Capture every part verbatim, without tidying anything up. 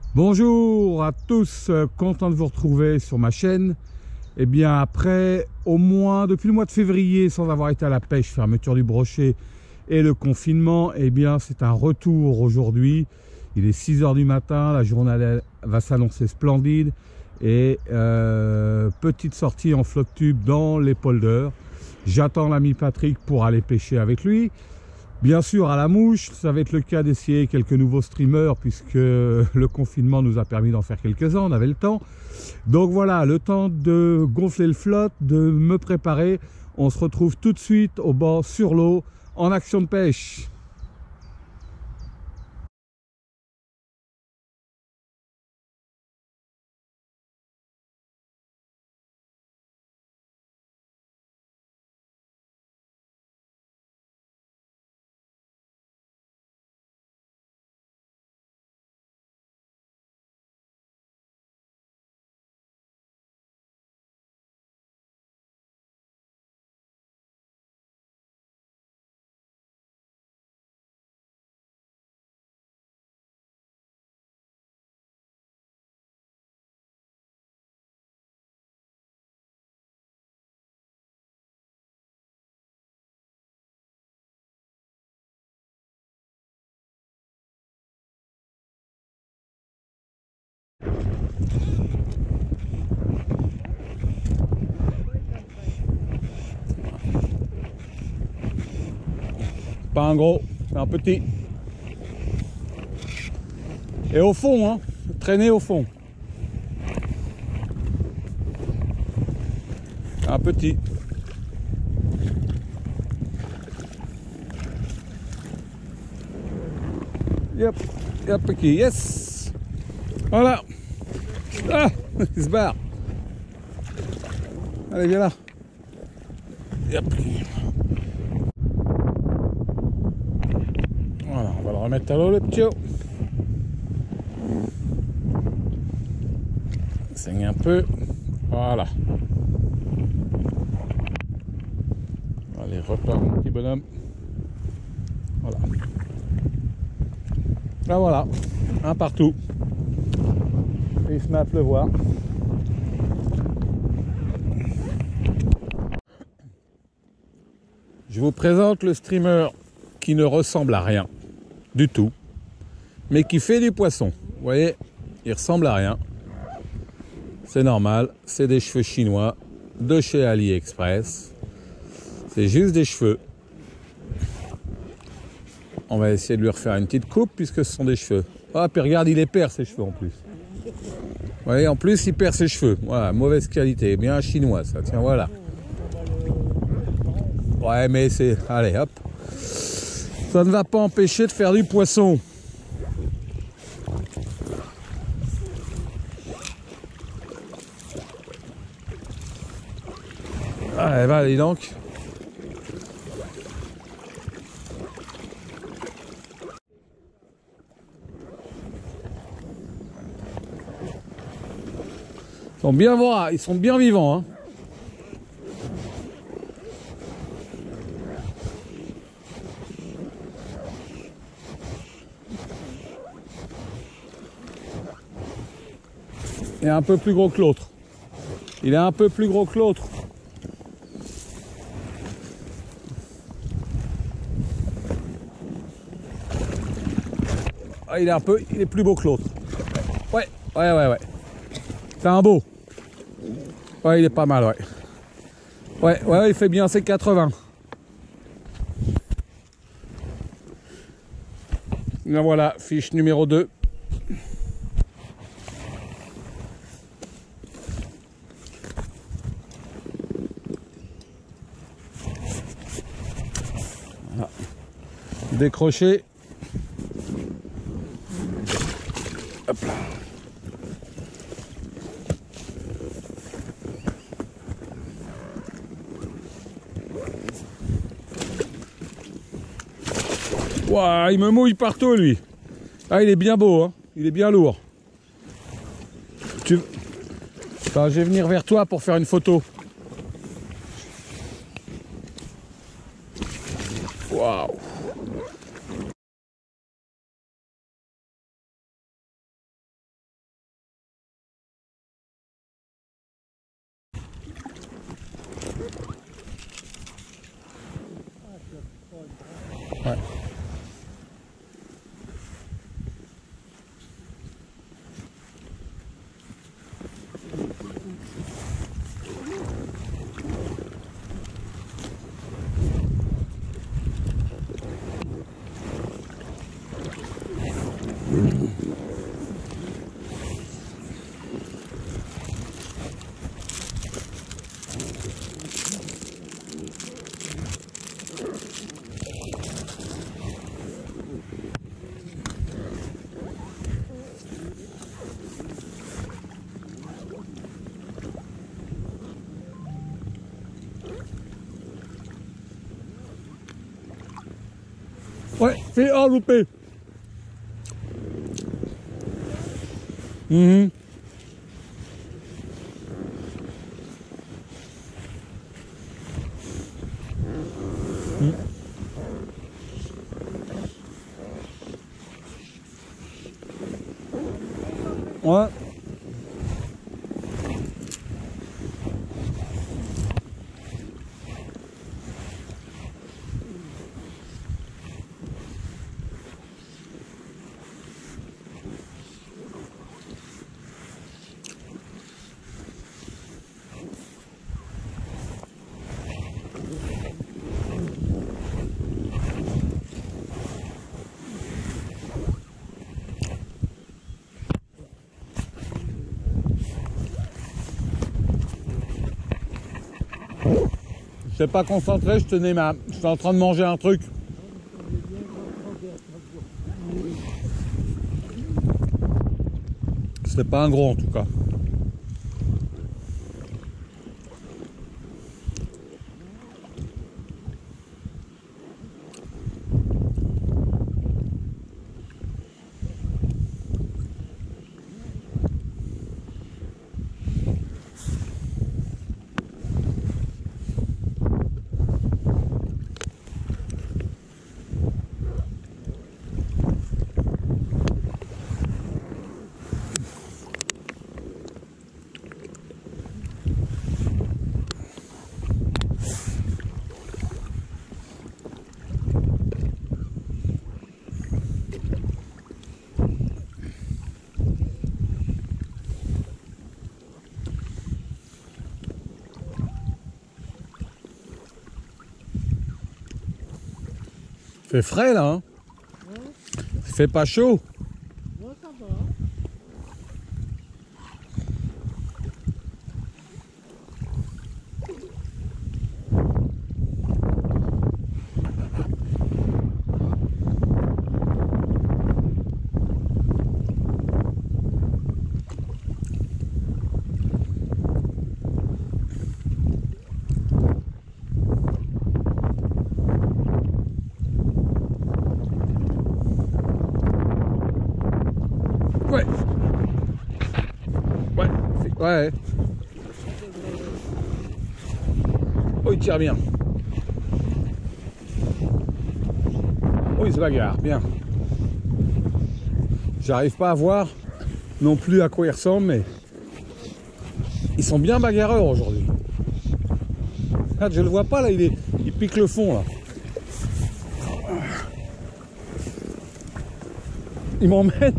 Bonjour à tous, euh, content de vous retrouver sur ma chaîne. Et bien après au moins depuis le mois de février sans avoir été à la pêche, fermeture du brochet et le confinement, et bien c'est un retour aujourd'hui. Il est six heures du matin, la journée va s'annoncer splendide et euh, petite sortie en flotte tube dans les polders. J'attends l'ami Patrick pour aller pêcher avec lui. Bien sûr à la mouche, ça va être le cas d'essayer quelques nouveaux streamers puisque le confinement nous a permis d'en faire quelques-uns, on avait le temps. Donc voilà, le temps de gonfler le flotte, de me préparer. On se retrouve tout de suite au bord sur l'eau en action de pêche. Pas un gros, c'est un petit. Et au fond, hein, traîner au fond. Un petit. Yep, yep, ok, yes. Voilà. Ah, il se barre. Allez, viens là. Yep. Voilà, on va le remettre à l'eau, le petit. Saigne un peu. Voilà. Allez, repars mon petit bonhomme. Voilà. Là voilà, un partout. Et il se met à pleuvoir. Je vous présente le streamer qui ne ressemble à rien du tout, mais qui fait du poisson. Vous voyez, il ressemble à rien. C'est normal, c'est des cheveux chinois de chez AliExpress. C'est juste des cheveux. On va essayer de lui refaire une petite coupe puisque ce sont des cheveux. Ah, puis regarde, il les perd ses cheveux en plus. Vous voyez, en plus il perd ses cheveux. Voilà, mauvaise qualité, bien chinois ça. Tiens, voilà. Ouais, mais c'est... Allez, hop. Ça ne va pas empêcher de faire du poisson. Allez, va, allez donc. Ils sont bien voraces, ils sont bien vivants. Hein. Il est un peu plus gros que l'autre. Il est un peu plus gros que l'autre. Ah, il est un peu, il est plus beau que l'autre. Ouais, ouais, ouais, ouais. C'est un beau. Ouais, il est pas mal, ouais. Ouais, ouais, il fait bien ses quatre-vingts. Là voilà, fiche numéro deux. Voilà. Décroché. Hop là. Ouah, il me mouille partout lui. Ah, il est bien beau, hein. Il est bien lourd. Tu... Enfin, je vais venir vers toi pour faire une photo. Waouh. Ouais. Ouais, c'est un loupé. Mmh. Mmh. Ouais. Je n'étais pas concentré, je tenais ma... J'étais en train de manger un truc. C'était pas un gros en tout cas. Il fait frais là, hein. Ouais. Il fait pas chaud. Ouais, ça va. Ouais. Ouais. Ouais. Oh, il tire bien. Oh, il se bagarre, bien. J'arrive pas à voir non plus à quoi ils ressemblent, mais ils sont bien bagarreurs aujourd'hui. Ah, je le vois pas là, il, est... il pique le fond là. Il m'emmène.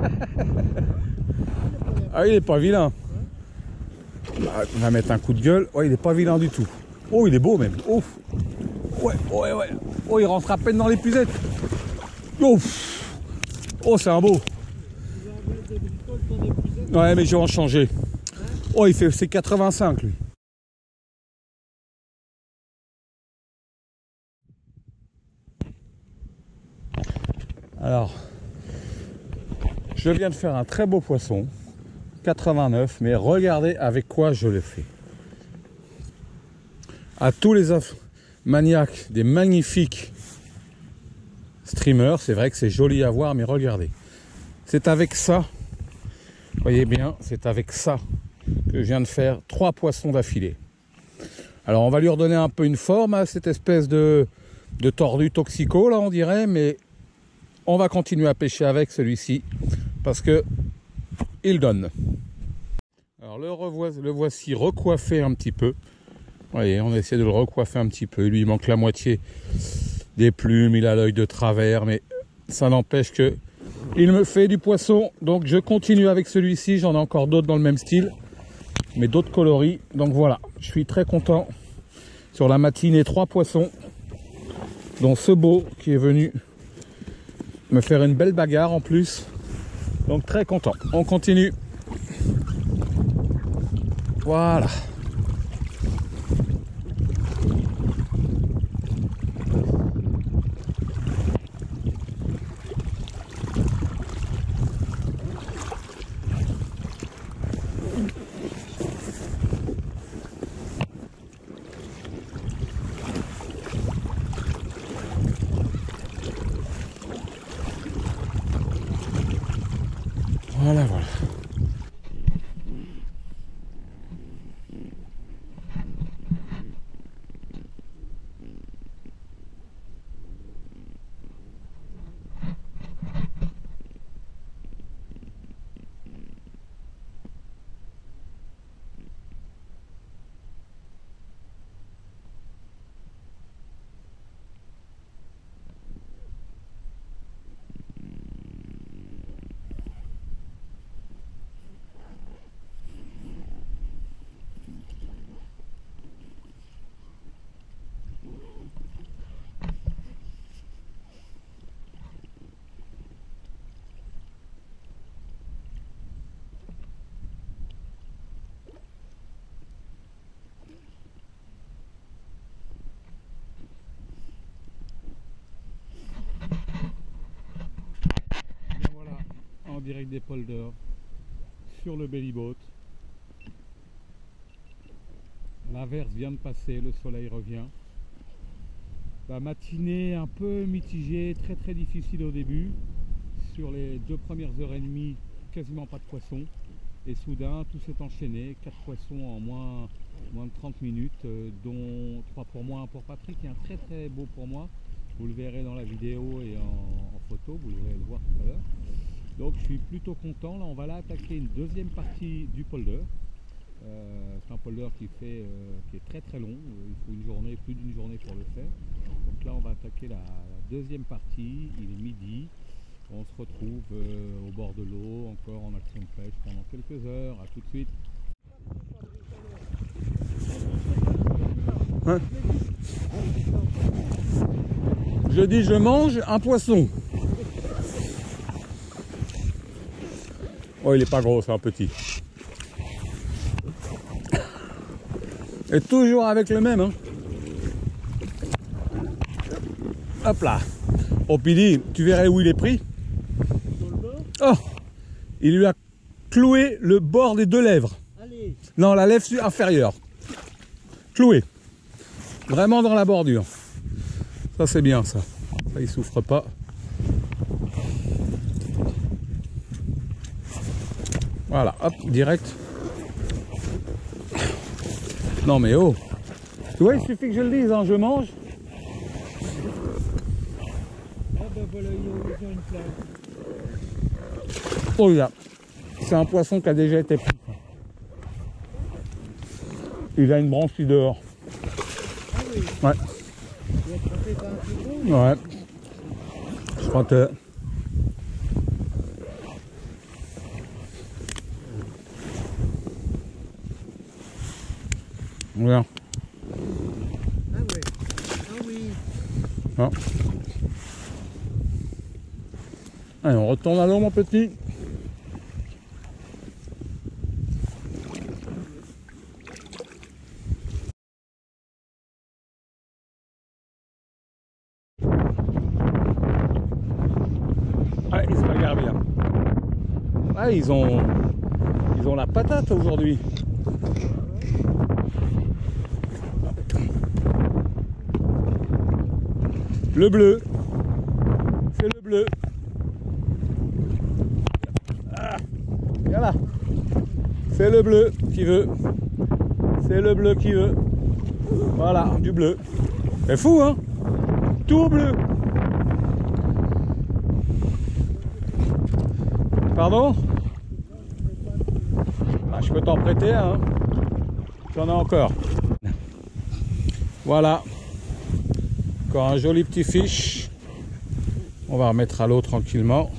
Ah, il est pas vilain. On va mettre un coup de gueule. Oh, il est pas vilain du tout. Oh, il est beau même. Oh, ouais, ouais, ouais. Oh, il rentre à peine dans l'épuisette. Oh, oh, c'est un beau. Ouais, mais je vais en changer. Oh, il fait c'est quatre-vingt-cinq lui. Alors, je viens de faire un très beau poisson. quatre-vingt-neuf, mais regardez avec quoi je l'ai fait. À tous les maniaques des magnifiques streamers, c'est vrai que c'est joli à voir, mais regardez. C'est avec ça, voyez bien, c'est avec ça que je viens de faire trois poissons d'affilée. Alors on va lui redonner un peu une forme à cette espèce de, de tordu toxico, là on dirait, mais on va continuer à pêcher avec celui-ci, parce que il donne. Alors le, revois, le voici recoiffé un petit peu. Vous voyez, on va essayer de le recoiffer un petit peu. Lui, il manque la moitié des plumes, il a l'œil de travers, mais ça n'empêche que il me fait du poisson. Donc je continue avec celui-ci, j'en ai encore d'autres dans le même style, mais d'autres coloris. Donc voilà, je suis très content. Sur la matinée, trois poissons, dont ce beau qui est venu me faire une belle bagarre en plus. Donc très content. On continue. Voilà. Voilà, voilà. En direct des polders sur le belly boat. L'averse vient de passer, le soleil revient. La matinée un peu mitigée, très très difficile au début. Sur les deux premières heures et demie, quasiment pas de poissons. Et soudain, tout s'est enchaîné. Quatre poissons en moins, moins de trente minutes, euh, dont trois pour moi, un pour Patrick et un très très beau pour moi. Vous le verrez dans la vidéo et en, en photo, vous allez le voir tout à l'heure. Donc je suis plutôt content. Là on va là attaquer une deuxième partie du polder. Euh, c'est un polder qui, fait, euh, qui est très très long. Il faut une journée, plus d'une journée pour le faire. Donc là on va attaquer la, la deuxième partie. Il est midi. On se retrouve euh, au bord de l'eau, encore en action de pêche pendant quelques heures. A tout de suite. Hein? Je dis je mange un poisson. Oh, il est pas gros, c'est un petit. Et toujours avec le même. Hein. Hop là. Oh, Pili, tu verrais où il est pris. Oh, il lui a cloué le bord des deux lèvres. Allez. Non, la lèvre inférieure. Cloué. Vraiment dans la bordure. Ça, c'est bien, ça. Ça, il souffre pas. Voilà, hop, direct. Non mais oh. Tu vois, il suffit que je le dise, hein, je mange. Ah ben voilà, il a une place. Oh là, c'est un poisson qui a déjà été pris. Il a une branche qui dehors. Ah oui. Ouais. Il a attrapé par un plus gros. Ouais. Je crois que... Voilà. Ah ouais. Ah oui. Ah. Allez, on retourne à l'eau, mon petit. Allez, il se bagarre bien. Ah, ils ont, ils ont la patate aujourd'hui. Le bleu, c'est le bleu. Ah, voilà, c'est le bleu qui veut. C'est le bleu qui veut. Voilà, du bleu. C'est fou, hein? Tout bleu. Pardon? Ah, je peux t'en prêter, hein? J'en ai encore. Voilà. encore un joli petit fiche. On va remettre à l'eau tranquillement.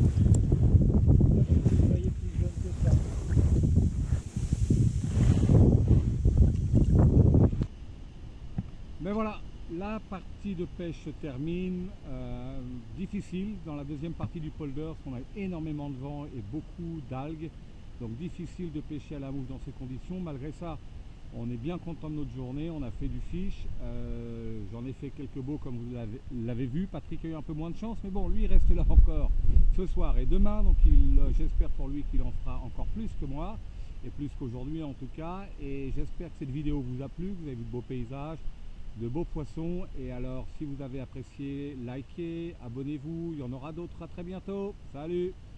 Mais voilà, la partie de pêche se termine. Euh, difficile dans la deuxième partie du polder, on a énormément de vent et beaucoup d'algues. Donc difficile de pêcher à la mouche dans ces conditions. Malgré ça, on est bien content de notre journée. On a fait du fiche. Euh, J'en ai fait quelques beaux comme vous l'avez vu. Patrick a eu un peu moins de chance, mais bon, lui il reste là encore ce soir et demain. Donc j'espère pour lui qu'il en fera encore plus que moi. Et plus qu'aujourd'hui en tout cas. Et j'espère que cette vidéo vous a plu, que vous avez vu de beaux paysages, de beaux poissons. Et alors si vous avez apprécié, likez, abonnez-vous, il y en aura d'autres. À très bientôt, salut.